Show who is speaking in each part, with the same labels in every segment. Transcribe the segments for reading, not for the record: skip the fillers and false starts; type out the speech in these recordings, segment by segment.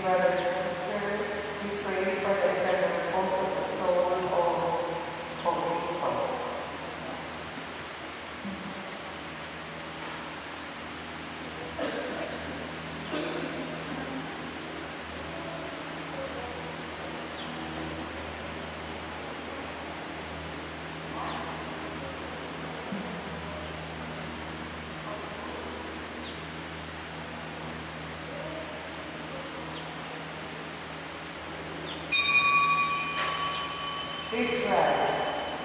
Speaker 1: brothers and sisters, we pray for the eternal repose of the soul of holy people. Please rise.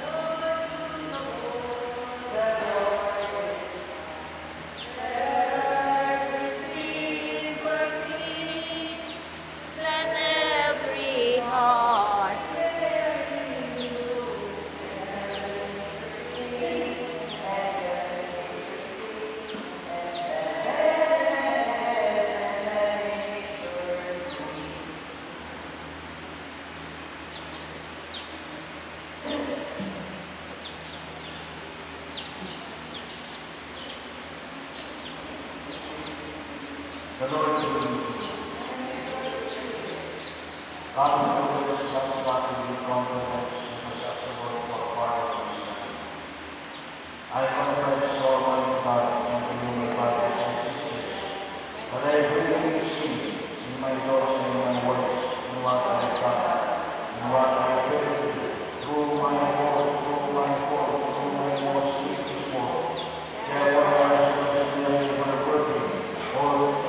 Speaker 2: The Lord is with you. God will always help us to be confident and acceptable for part of His Son. I confess, Almighty God, and to you, my brothers and sisters, that I really see in my thoughts and in my words, in what I have done, in what I have failed to do, through my fault, through my most weakest fault. Therefore, I ask you to be for the working, all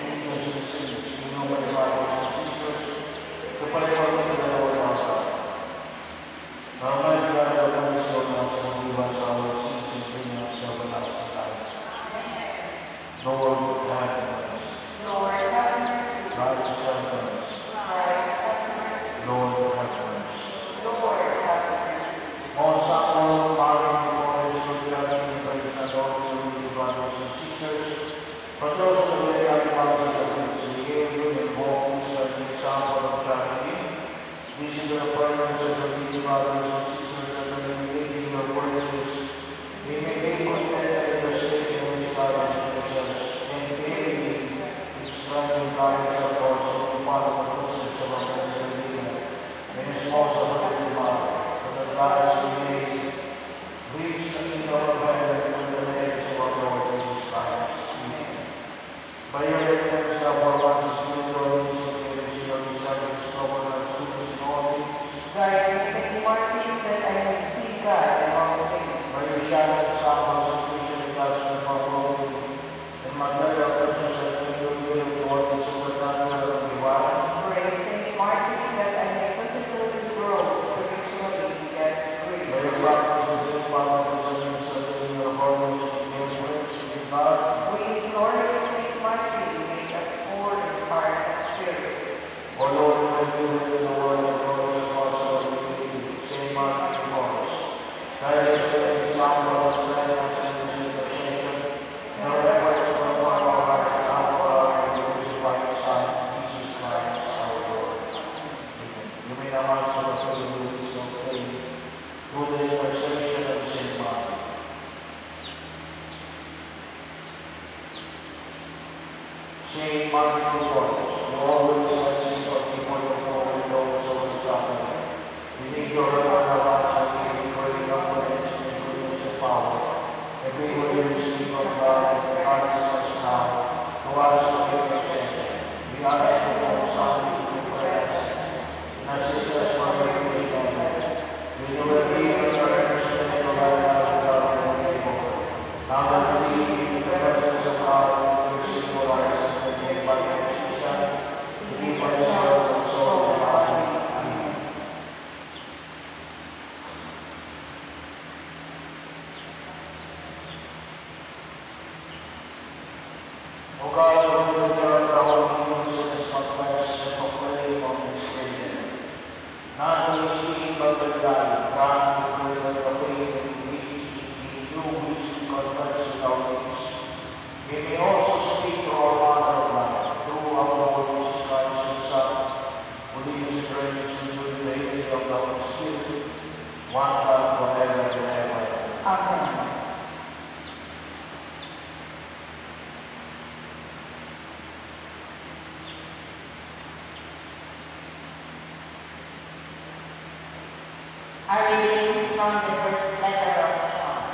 Speaker 2: my brothers and sisters, to pray for me to the Lord our God. Almighty God, have mercy on us, forgive us our sins, and bring us to everlasting life. Lord, have mercy.
Speaker 1: Lord, have mercy.
Speaker 2: Christ, have mercy.
Speaker 1: Christ, have mercy.
Speaker 2: Lord, have mercy.
Speaker 1: Lord, have mercy.
Speaker 2: Most humble, pardon, glorious, good God, and praise and all to you, brothers and sisters, for those who lay our lives at the feet, you and homes and the example of charity. This is the prayers of the brothers and sisters that are relating your words. We may be contented in the state in which God has placed us, and daily its strength guides our course to follow the footsteps of our blessed Redeemer, and His most abundant love, that at last we may reach the kingdom of heaven and the legs of our Lord Jesus Christ. Amen. By your defense, our once is good, Lord, is your disciples, over our students in all things.
Speaker 1: Guide me, Saint Martin, that I may see God in all things.
Speaker 2: By your shadow, examples, and preaching the gospel of our Lord, and material persons that we will be able to work the supernatural of divine.
Speaker 1: Pray, Saint Martin, that I may particularly grow spiritually, yet free.
Speaker 2: By your practice, and Saint Patrick's and your your holiness, and your grace, and God.
Speaker 1: We implore you, Saint Martin, make us poor in heart and spirit.
Speaker 2: O Lord, when you live in the world of God, and also in you, Saint Martin of Porres, guide us to the example of silence and intercession, and our efforts to inform our hearts and our power in the crucified Son, Jesus Christ, our Lord. Amen. You may now answer the prayer of faith through the intercession of Saint Martin. Saint Martin of Porres, you always have sympathy for the poor and those who are suffering. We need your allowance and we pray confidence and goodness and power. And we will receive from God and guide us now to us who give us sentence. We ask for your Son to pray us and assist us for your wisdom. We do believe in your understanding of our life without any evil. Now that we in the presence of God, we receive for our sins and by your Son, to be for the soul and body. Amen. O God, who will judge our needs and is confess and proclaim on this day, not to speak but to die, grant to the faith and peace in you which we confess without needs. We may also speak to our Father of life, through our Lord Jesus Christ, His Son, who lives and reigns in you in the unity of the Holy Spirit, one God forever and ever.
Speaker 1: Amen.
Speaker 3: A reading from the first letter of John.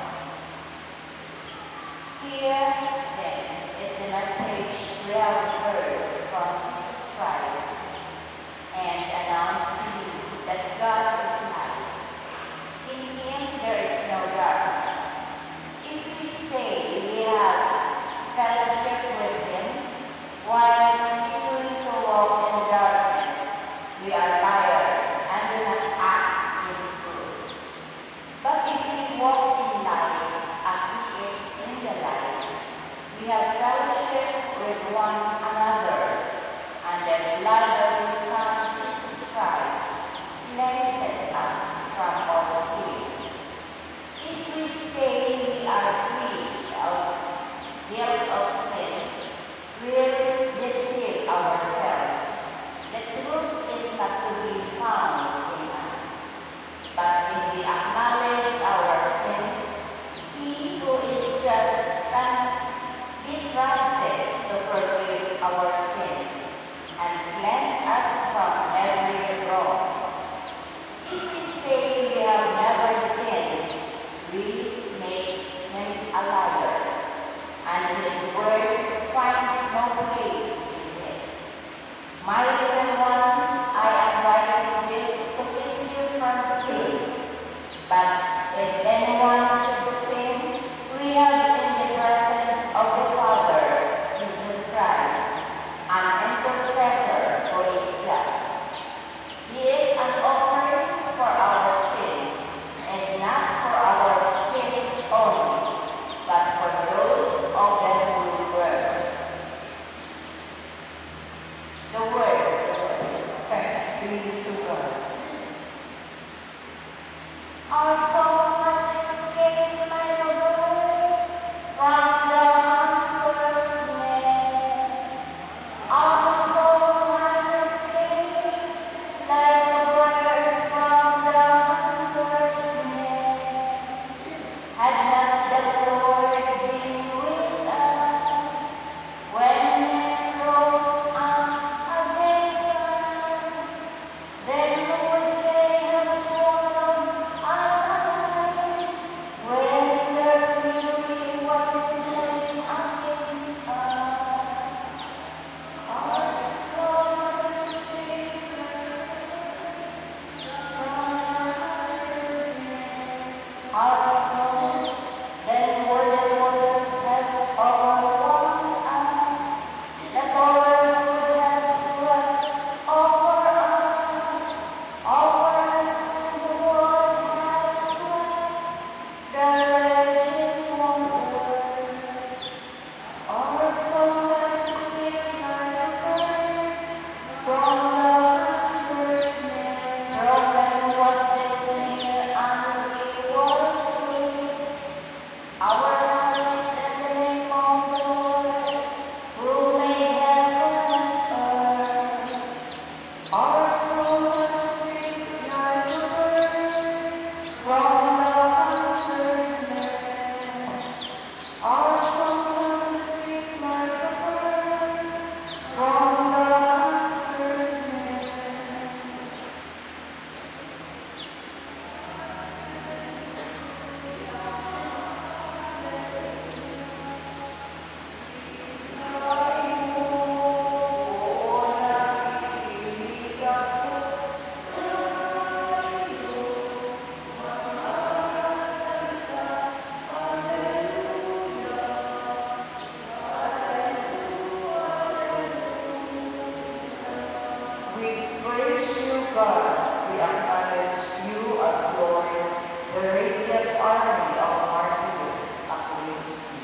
Speaker 3: Here, then, is the message we have heard from Jesus Christ and announced to you that God is light. In Him there is no darkness. If we say we have fellowship with Him while continuing to walk in darkness, we are liars and do not act in truth. But if we walk in light as He is in the light, we have fellowship with one another, and the blood of His Son, Jesus Christ, cleanses us from all sin. If we say we are free of guilt of sin, we deceive ourselves. The truth is not to be found in us. But if we acknowledge our sins, He who is just can be trusted to forgive our sins and cleanse us from every wrong. If we say we have never sinned, we make Him a liar, and His word finds no place in this. My little ones, I am writing this to keep you from sin. But if anyone should sin, we have in the presence of the Father, Jesus Christ, an intercessor who is just. He is an offering for our sins, and not for our sins only, but for those of them who were. The word,
Speaker 1: Thanks be to God.
Speaker 3: our soul must escape like a bird from the hunter's net. Our soul must escape like a bird from the hunter's net. Had not the Lord been with us when men rose up against us, then would they have swallowed us alive when their fury was burning against us. Our soul must escape from others' net. Our soul, then would the waters have overwhelmed us, the Lord would have swept over us as the waters have swept the raging waters. Our soul must escape like a bird from the hunter's net. Broken was the snare and we were free. Our lives in the name of the Lord, who made heaven and earth. Our soul must escape like a bird from the hunter's net. Our soul must escape like a bird from the hunter's net.
Speaker 1: We praise you, God. We acknowledge you as Lord. The radiant army of martyrs acclaims you.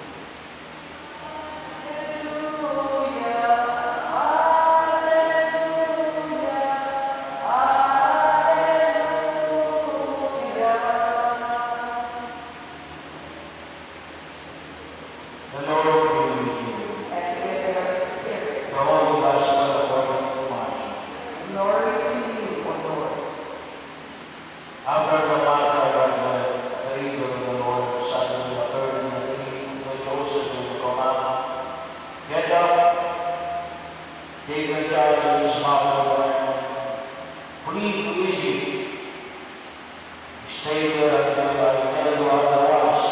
Speaker 2: The Lord be with you.
Speaker 1: And with your spirit,
Speaker 2: The Holy Gospel according to Mark.
Speaker 1: glory to you, O Lord.
Speaker 2: After the Passover, the angel of the Lord suddenly appeared in the dream to Joseph in the command. Get up, take the child and his mother, and flee to Egypt. stay there until I tell you otherwise.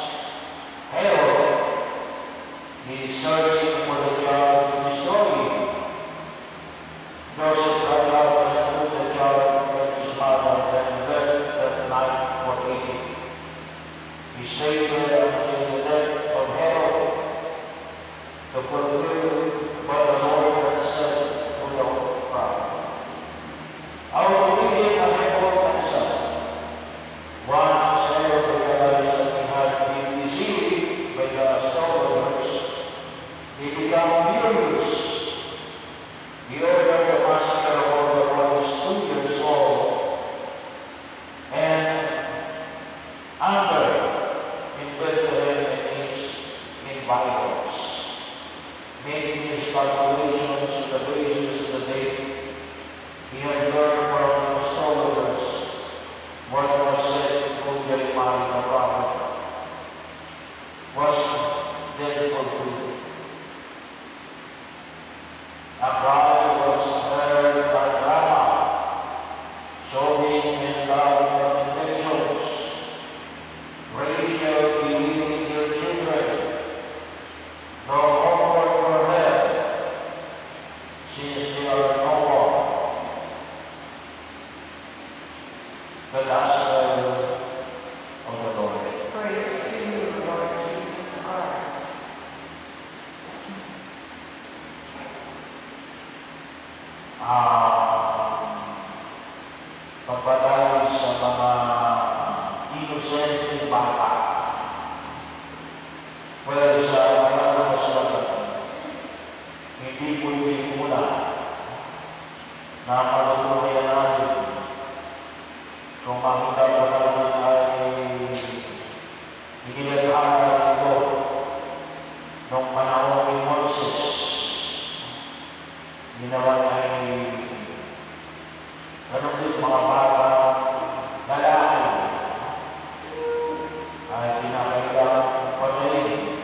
Speaker 2: Herod is searching for the child to destroy him. Joseph cried out and put the child and his mother and left that night for Egypt. He stayed there until the death of Herod to fulfill what the Lord had said to the prophet. Our obedient Herod himself, once Herod realized that he had been deceived by the astrologers, he became furious. He ordered the massacre of all the boys 2 years old, and anger in Bethlehem and in violence, making his calculations on the basis of the date he had learned from the astrologers what was said through Jeremiah the prophet was then fulfilled. A cry was heard at Ramah, sobbing and loud lamentations. Rachel bewailed her children, no comfort for them, since they are no more. The gospel of the Lord.
Speaker 1: Praise to you, Lord Jesus Christ.
Speaker 2: Pagpatawid sa mga inosenteng bata. Well, sa mga kasulatan, hindi po yung mula na matutunan natin kung makita po natin ay inilalakad ito noong panahon ni Moses. Ginawa niya ay ganun din mga bata lalaki ay pinakailang patayin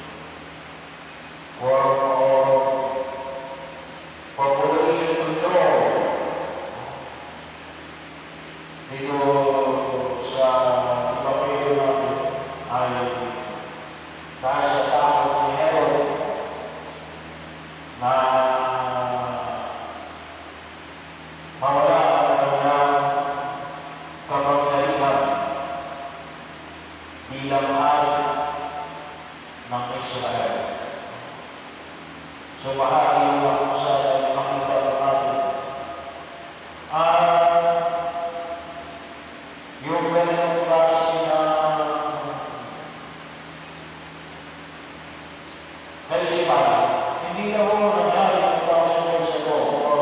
Speaker 2: for population control dito sa ipapilo natin ay dahil sa takot ni Herod na mawala ang kanyang kapangyarihan bilang hari ng Israel. So bahagi ang masaya makita natin yung ganitong klase na kaisipan, hindi na ho nangyari 2,000 years ago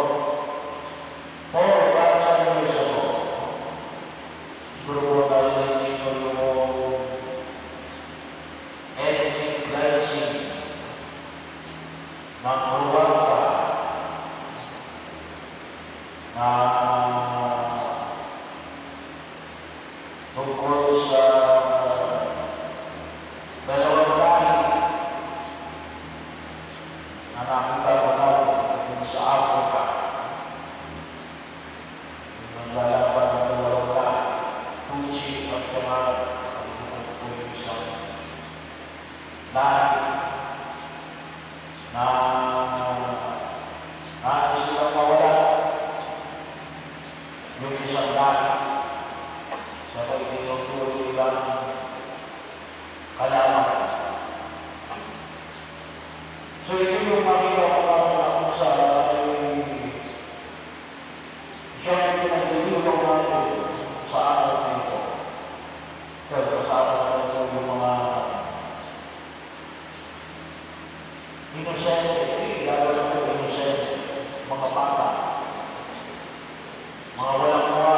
Speaker 2: or 5,000 years ago. Siguro po tayo nandito yung ethnic cleansing ng Rwanda na tungkol sa dalawang lahi na nakita ko natin sa Africa. Naglalaban ng dalawang lahi, Tutsi at Tamara, po yung isang lahi na nais silang mawala. Yung isang lahi sa pagtinutuloy lang kalaman. So ito yung makita ko natin sa siyang pinagdiliwang natin sa araw nito. Pero kasama natin yung mga inosente, lalo sa mga inosente, mga bata, mga walang mga.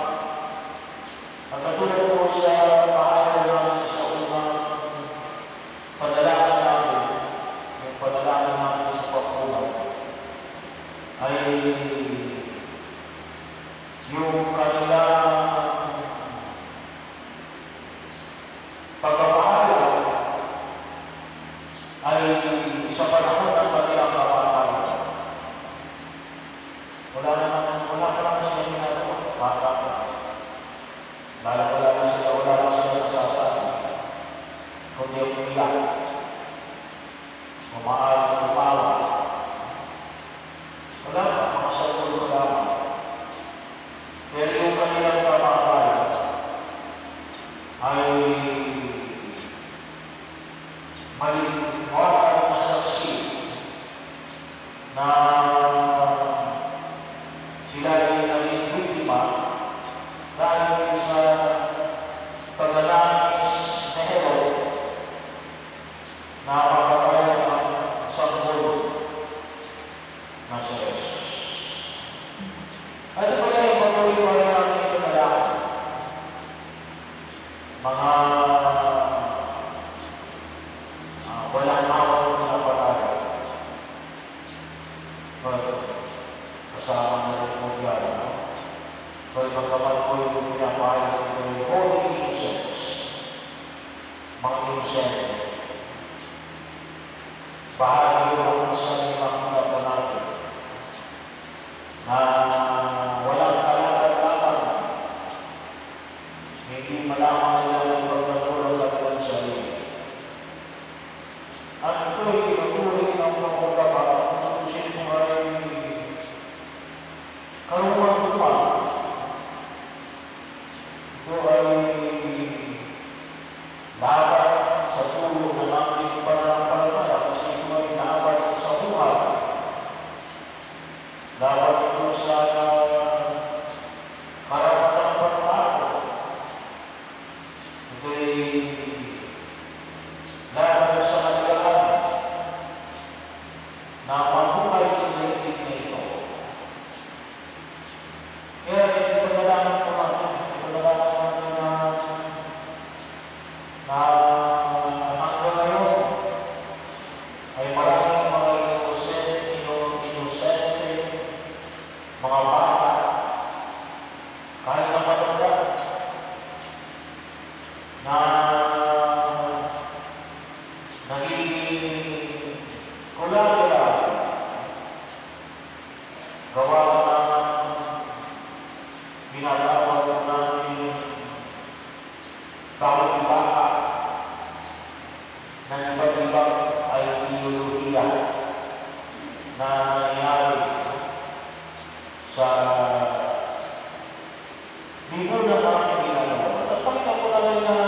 Speaker 2: At katulad po sa pahayag natin sa unang panalangin natin, yung panalangin natin sa pagkuhan, ay yung kanilang pagpapahayag ay sa panahon ng kanilang kapatayan. Wala ka naman siya ginagawa, bata ka. Wala dahil sa paglalangis na Herod na mapatay ang sanggol na si Jesus. At ito pala yung patuloy pa rin natin ito na lang. Mga walang awang na patay. Kasama na rin po yan. Kaya magkaman po yung pinapahal ito yung holy incense. Mga incense. Bahagi yung sa ilang mga natin na walang kalagad-laban. Hindi malaman nila ng pagkatulog at ang sarili. At ito'y pinatuloy ng pagkakaba kung sino ay karuman pa. Ito ay dapat sa tulong na natin pananampalataya kasi ito ay dapat sa buhay. Dapat ito sa karapatang pagbabago. Ito ay dapat sa kanilaan na mabuhay sa daigdig na ito. Kaya ipanalangin ko natin, na hanggang ngayon ay maraming mga inosente, mga bata, kahit na matanda, na nagiging kulang-kulang gawa ng ginagawa natin bawat baka na iba't-ibang ay ideolohiya na nangyayari sa libo na mga ginagawa. At pakita ko namin na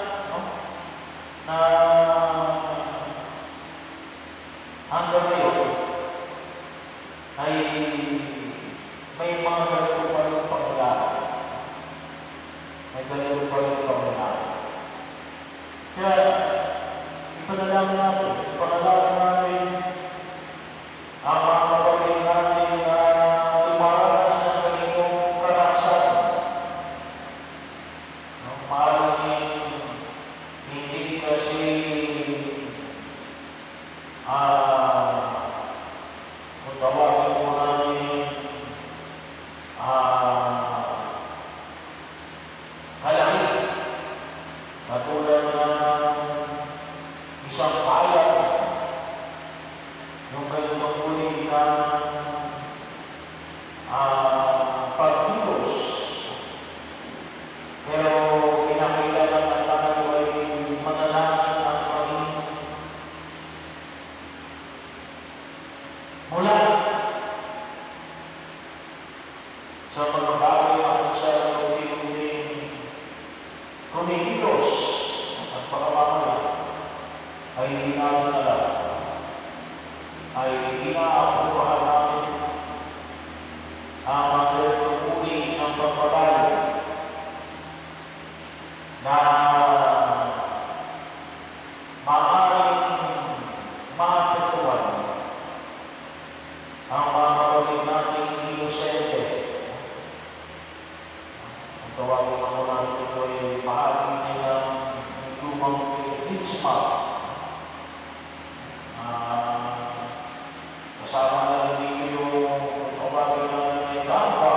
Speaker 2: hanggang ngayon ay may mga ganito pa rin pangyayari. May ganito pa rin pangyayari. Kaya, ipanalangin natin ang mga kapatid natin na tumaranas ng ganitong karanasan. Maaaring hindi kasi kung tawagin mo namin kalangit. Katulad ng isang bayan, yung ganitong uli ng pagkilos. Pero pinakilala na tayo ay manalangin at maging mula sa mga bagay na kung saan unti-unting kumikilos at pagkabamala ay hindi namin alam, ay inaapuruhan namin ang mga uli ng pagbabago na maaaring maapektuhan ang mga kapatid nating inosente. Ang tawagin ako namin ito ay bahagi nilang lumang principal. Kasama na rin yung tawagin namin ay Gamba.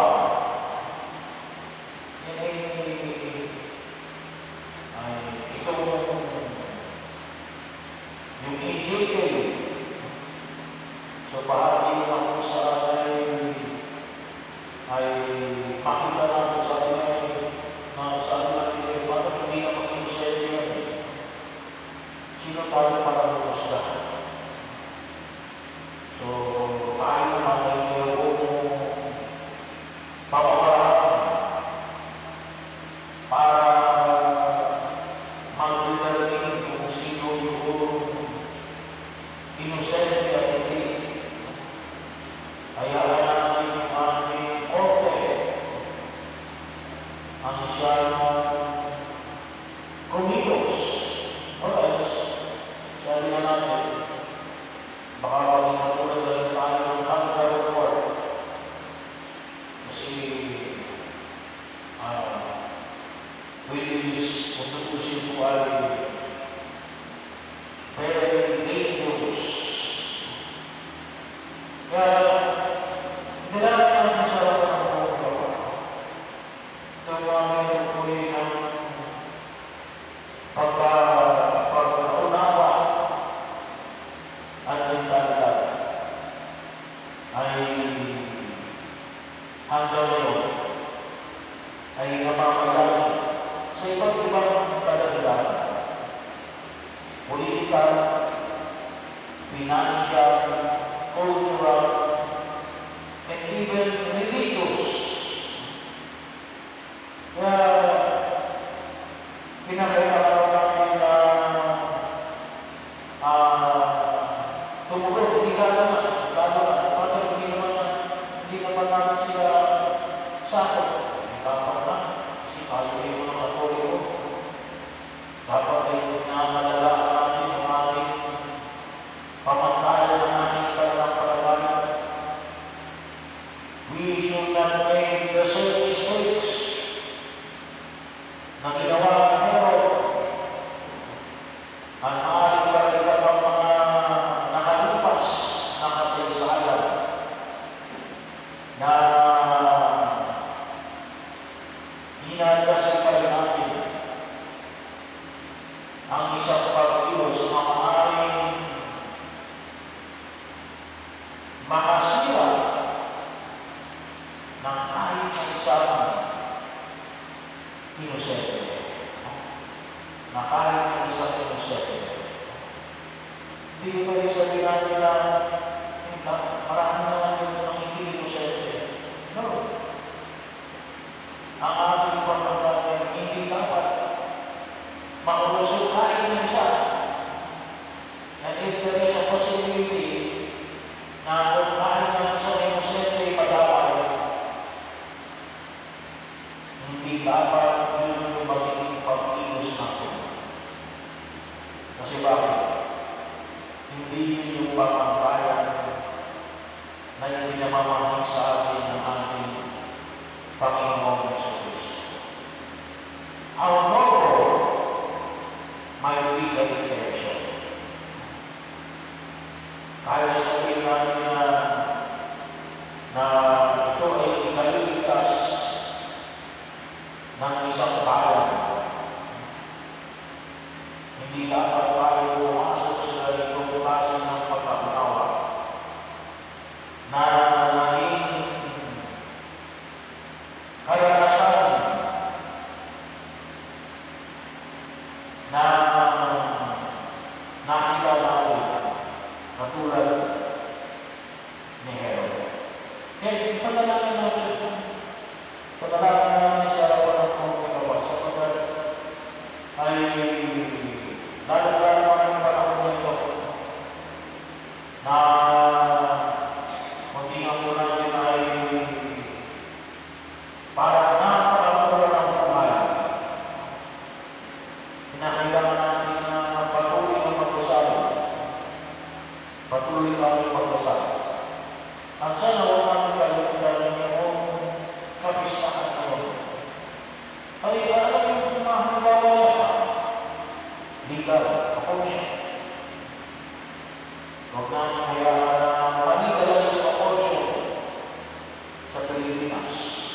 Speaker 2: Ito yung EJK. So, bahagi na kung saan ay makita natin sa ang siyang kumilos. O else, sabi na natin, baka maging natulad na rin tayo ng Canada report. Kasi, which is, kung tutusin po ay very dangerous. Kaya, nilalaman natin sa harapan ng mga gawa. Ito mga mayroon po ng pagkaunawa at mentalidad ay hanggang ngayon ay namamalagi sa iba't ibang kalagayan, political, financial, cultural, and even religious. Kaya pinakailangan natin na tumulong, hindi lalo na, kapag hindi naman natin sila sakot. Dapat na, kasi tayo ay mga Katoliko. Dapat ay pinamalalaan natin ang ating pamantayan ng ating pananampalataya. We should not make the same mistakes na ginawa ng Herod. Ang ating pagkita ng mga nakalupas na kasaysayan na hinadasipay natin ang isang pagkilos na maaaring makasira ng kahit ang isang inosente. Na kahit ang isang inosente. Hindi ko pa rin sabihin natin na marami naman yung mga hindi inosente. No. Ang ating pagkakataon hindi dapat makalusukain ng isa. And if there is a possibility na kung kahit ang isang inosente padaway, hindi dapat yun yung magiging pag-ilos natin. Kasi bakit? Hindi yun yung pagpapayag na yung pinamamahal sa atin ng ating Panginoong Jesucristo. Our motto might be the intention. Kaya sabihin natin na ito ay ikaliligtas ng isang bayan. Hindi dapat tayo pumasok sa itong klase ng pagkakatawa na naging karanasan na nakita natin katulad ni Herod. Kaya ipatalangin natin sa harapan ng mga gawa sapagkat ay lalagyan naman ang panahon nito na magsingang mo natin ay para napakamura ng buhay. Kinakailangan natin na patuloy ng pag-usap. Patuloy kami pag-usap. At sana huwag namin kalimutan yung kapistahan ngayon. Ay, alam yung mga halimbawa niya. Legal, abortion. Huwag namin hayaan na manigalan sa abortion sa Pilipinas.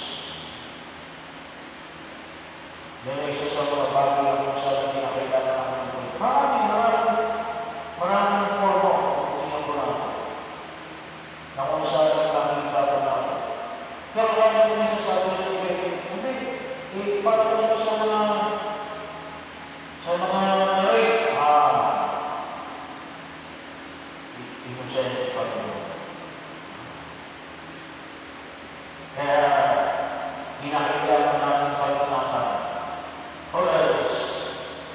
Speaker 2: Yan ay isa sa mga bagay na kung saan pinakailangan namin. Maraming formo na kung saan ang kami dapat namin. Pero wala naman isa sabi ng ibig. Hindi, para naman sa mga narin. Inosente pa rin. Kaya, hinakailangan namin pagkakataon. Or else,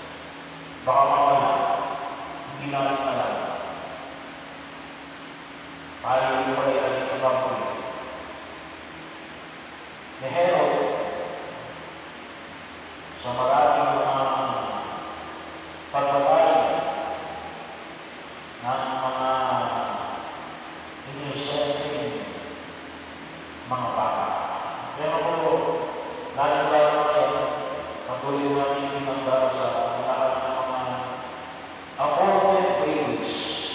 Speaker 2: sa maraming mga pagbabae ng mga inosenteng mga bata. Pero po, lalo-lalo ngayon, patuloy namin pinagdara sa lahat ng mga aborted babies.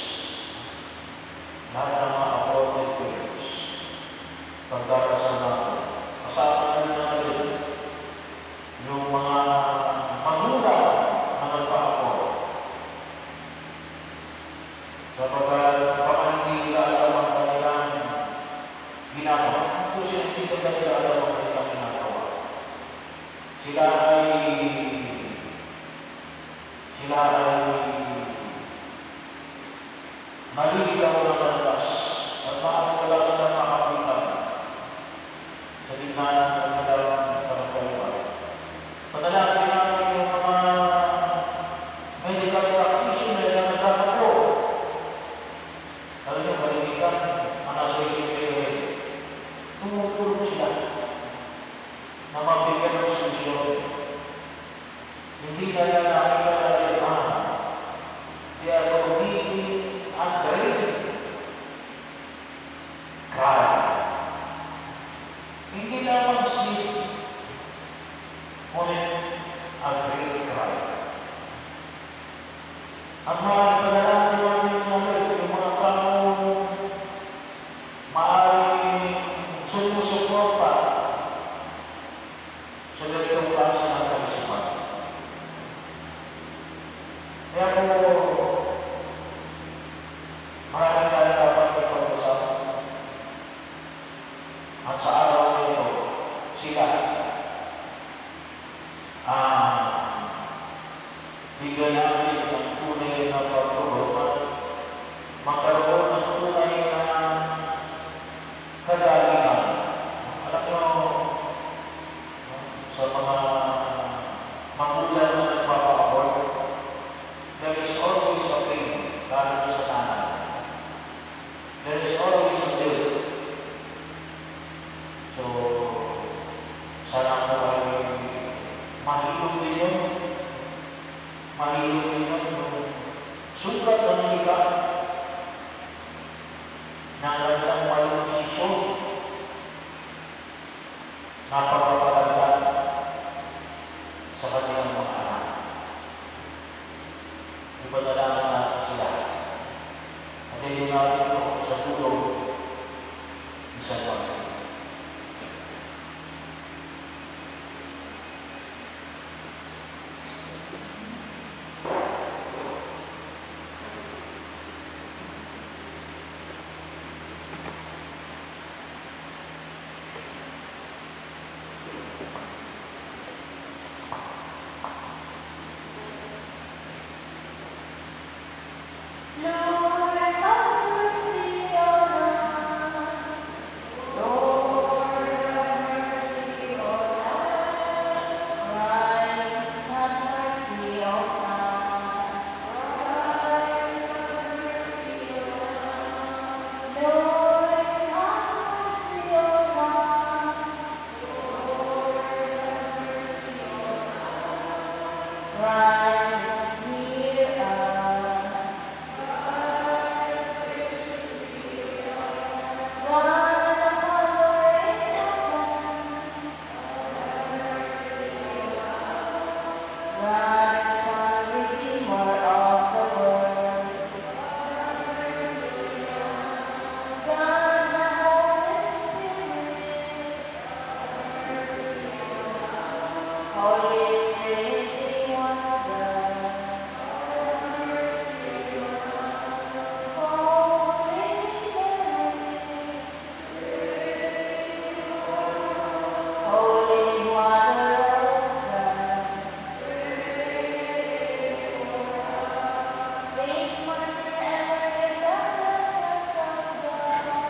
Speaker 2: Lahat ng mga aborted babies. Pagdarasal natin. Kasama na natin yung mga magulang na nagpa-abort. Sapagkat baka hindi nila alam ang kanilang ginagawa. Kung hindi nila alam ang kanilang ginagawa. Sila ay maliligaw ng landas at maaaring sila makapitan sa gitna ng kanilang karagdagan. Panalangin natin yung mga medical practitioner na nagtatapo. Alam niyo, kalimitan, ang associated, tumutulong sila na mabigyan ng solusyon. Hindi na lang nakikita they are committing a great crime. Hindi lamang sin, ngunit a great crime. Ang mga panalangin namin yung mga taong maaaring sumusuporta sa ganitong klase ng kalisipan. Kaya po, maraming tayo dapat ipag-usap. At sa araw na ito, sila bigyan natin ang tunay na pagtulungan, magkaroon ng tunay na kagalingan. Alam nyo, sa mga magulang na nagpapa-abort, there is always a pain, lalo sa nanay. There is always a guilt. So, sana po ay mahilong din yun. Mahilong din yun. Sukat ng higa ng gandang mayroong desisyon na pagpapalagyan sa kanilang mga anak. Ipadalaman natin sila. At hindi natin ito sa tulong isang pagkakas.
Speaker 3: Lord, have mercy on us. Lord, have mercy on us. Christ, have mercy on us. Christ, have mercy on us. Lord, have mercy on us. Lord, have mercy on us. Christ, hear us. Holy Trinity, one God. Holy Mother of God. Saint Mother Mary, Goddess of God.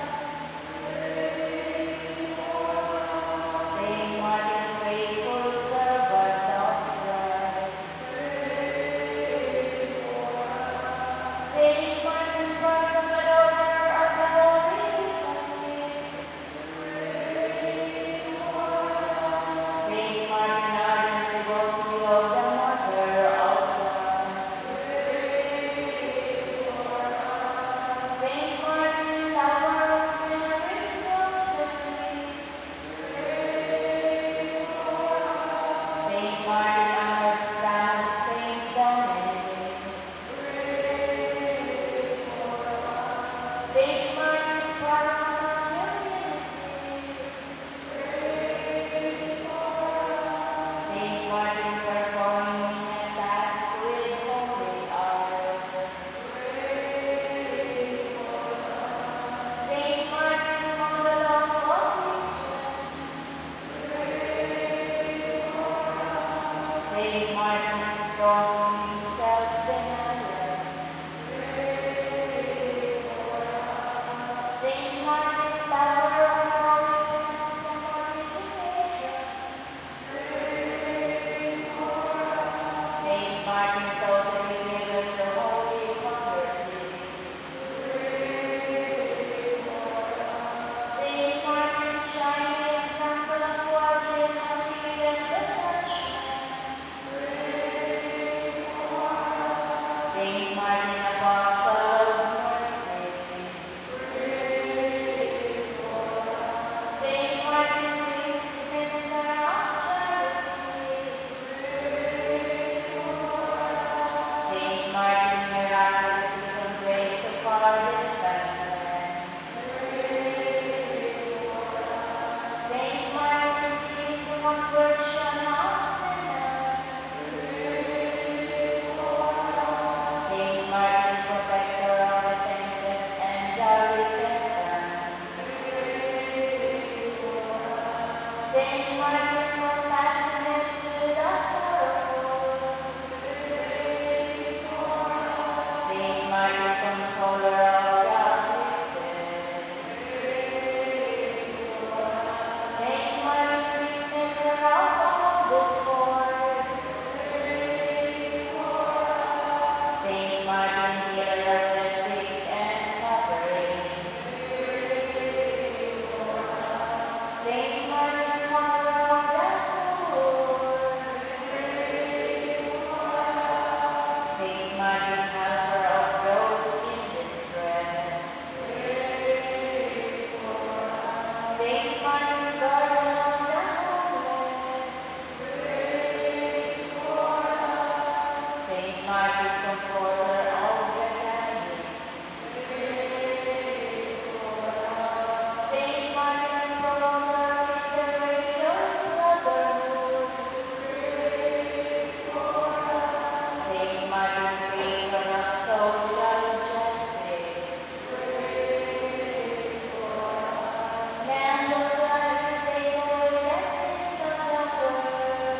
Speaker 3: Saint Martin, faithful servant of God. Martin, honored son of Saint Dominic. Saint Martin, patron of humanity. Saint Martin, performing a task with holy art. Saint Martin, model of conviction. Saint Martin, strong in self-denial. Saint Martin, tower of holiness and mortification. Saint Martin, totally given to holy poverty. Saint Martin, shining example of godliness and detachment. Saint Martin, apostle of mercy. Saint Martin, minister of charity. Saint Martin, miraculously conveyed to far distant lands. Saint Martin, speak the conversion of sinners. Saint Martin, protector of the tempted and the repentant. Saint Martin, compassionate to the sorrowful. Saint Martin, consoler of the afflicted. Saint Martin, peacemaker of all discord. Saint Martin, healer of the sick and suffering. Saint Martin, mother of the poor. Saint Martin, helper of those in distress. Saint Martin, guardian of the homeless. Saint Martin, comforter of the dying. Saint Martin, promoter of interracial brotherhood. Saint Martin, creator of social justice. Lamb of God, you take away the sins of the world.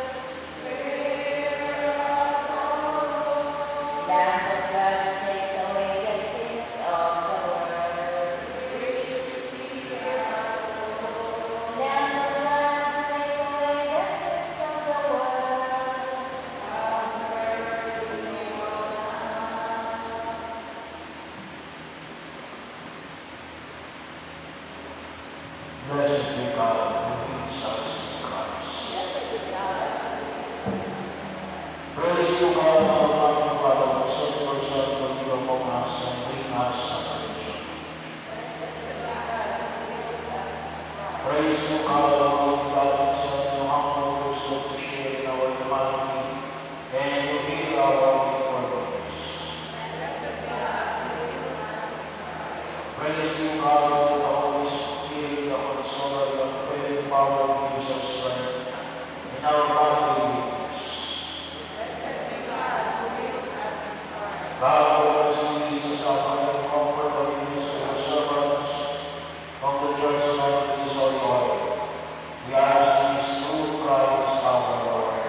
Speaker 3: Lamb of God, you take away the sins of the world. Lamb of God, you take away the sins of the world.
Speaker 2: Blessed be God who leads us in Christ. Praise to God, our loving Father, who sent yourself to live among us and bring us salvation. Praise to God, our loving God, who sent your humble wisdom to share in our humanity and to heal our infirmities. Praise to God, the Holy Spirit, the Consoler, the faith power gives us strength in our bodily weakness. God, who has released us out of the comfort of His servants from the judgment of His holy order, we ask this through Christ our Lord.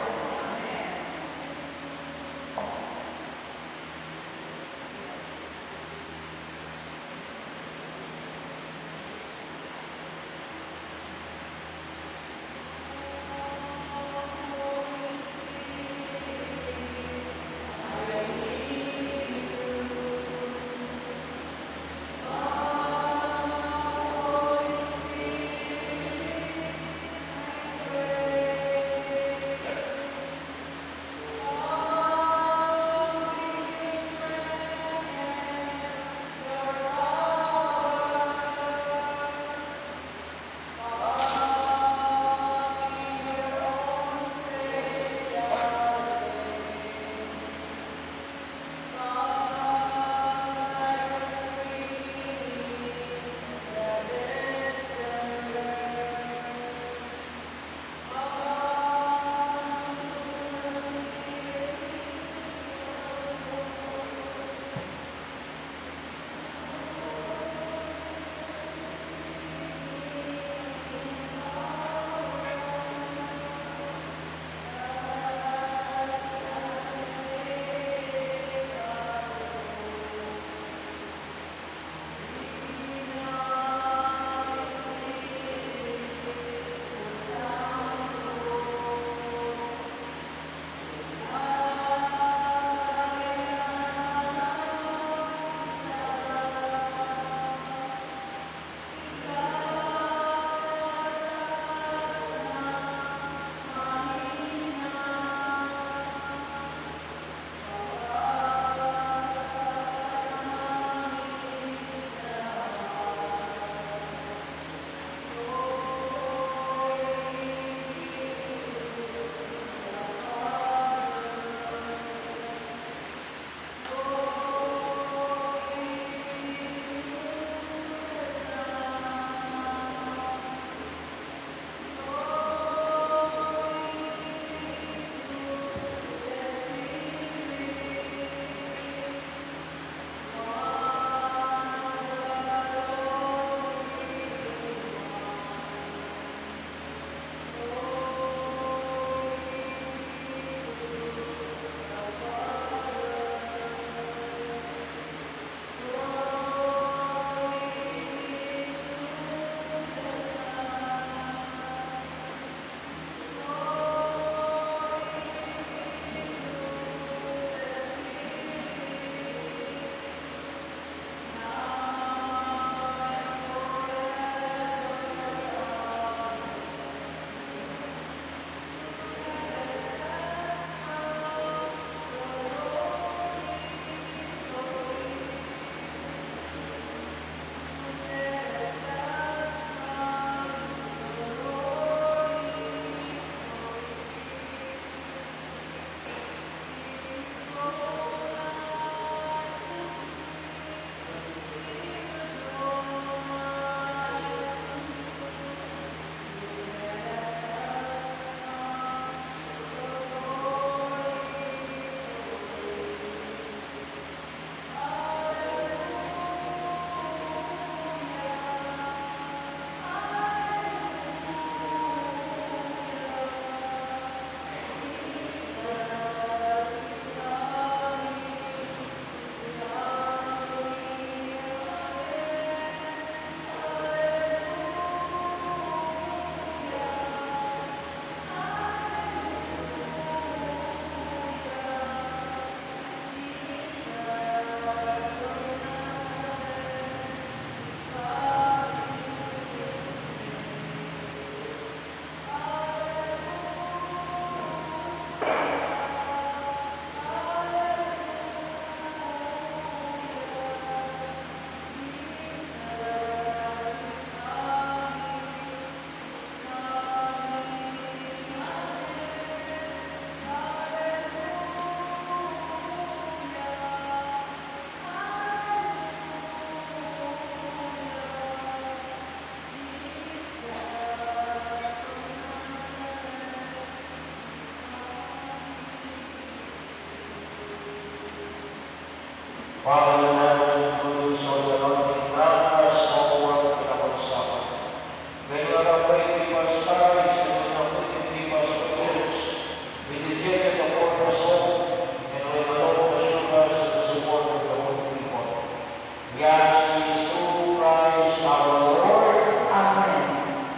Speaker 2: Father in heaven, do this all the anointing, grant us all work in our supper. When we are afraid, keep us courage, and when afflicted, keep us patience. We dejected, afford us hope, and when alone, assure us of the support of the whole people. We ask these through Christ our Lord.
Speaker 1: Amen.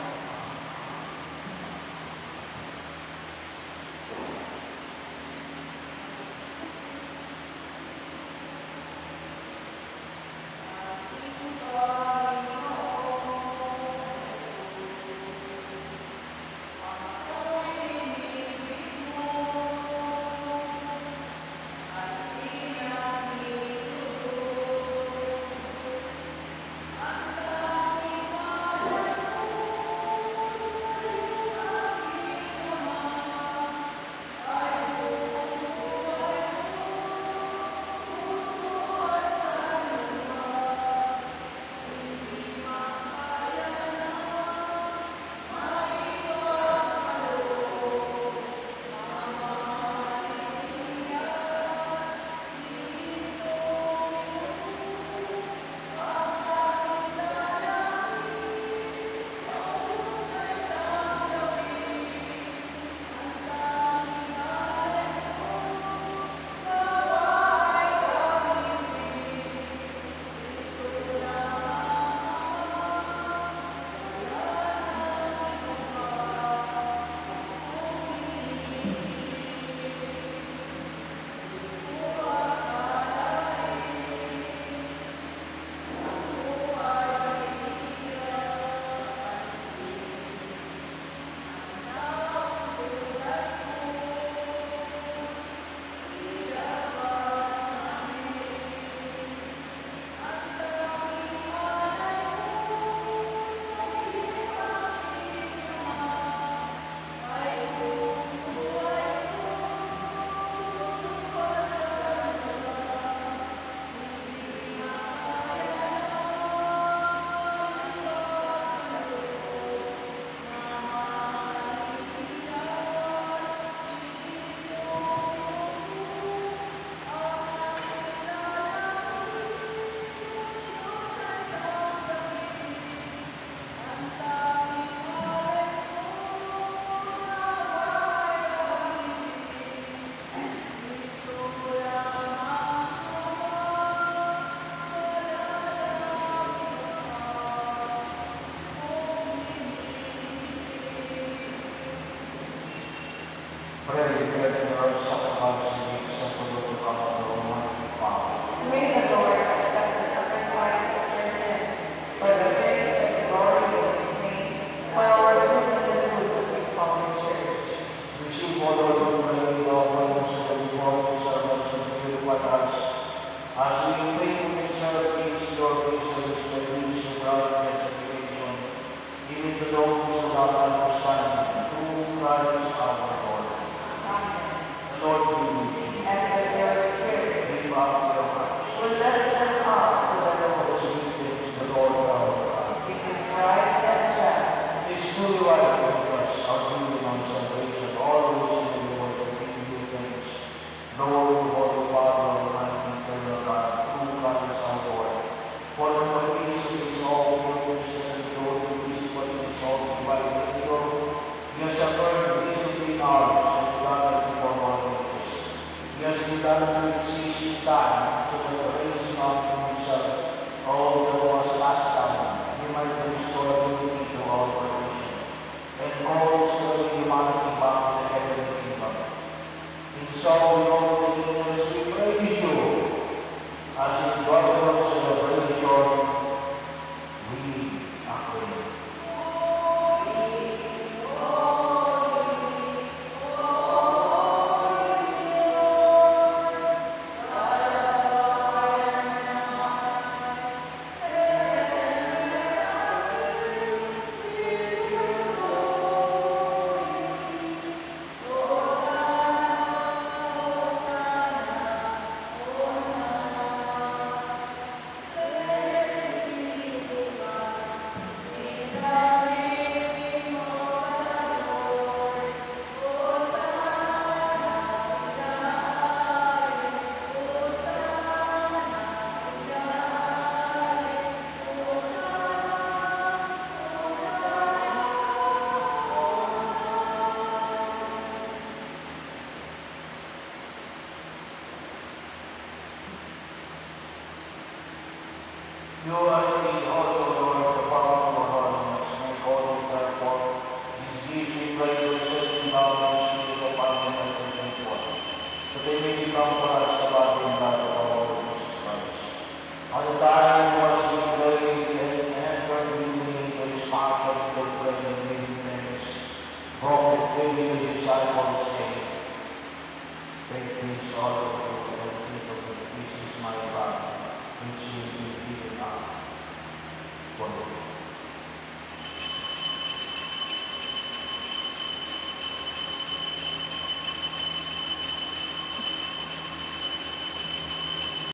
Speaker 2: Pray that the Lord sacrifice to be acceptable to God, the Almighty Father.
Speaker 1: May the Lord accept the sacrifice of your sins for the praise and glory of his name, while renewing the fruit of his holy church.
Speaker 2: Receive, O Lord, the praise and offerings of the devoted servants and purify us. As we faithfully serve each your grace and experience of God and justification, even to those who do not understand, through Christ our Lord.
Speaker 1: Amen.
Speaker 2: The Lord be with you.
Speaker 1: And with your spirit,
Speaker 2: Give up your hearts.
Speaker 1: we lift them up to the Lord.
Speaker 2: Let us give thanks to the Lord our God.
Speaker 1: It is right and just.
Speaker 2: It is truly right to us, our duty and salvation, always in the world to give you thanks. Lord, Holy Father, Almighty, eternal God, through Christ our Lord. For the forgiveness of his all forgiveness and the Lord to his forgiveness all divine nature, he has affirmed his supreme knowledge and God before all ages. He has begun to exist in time, so that the raising up to himself all that was last time, he might restore unity to all creation, and call slowly humanity back to the heavenly kingdom. In so we all the angels we praise you, as in God celebration we acclaim. You are the King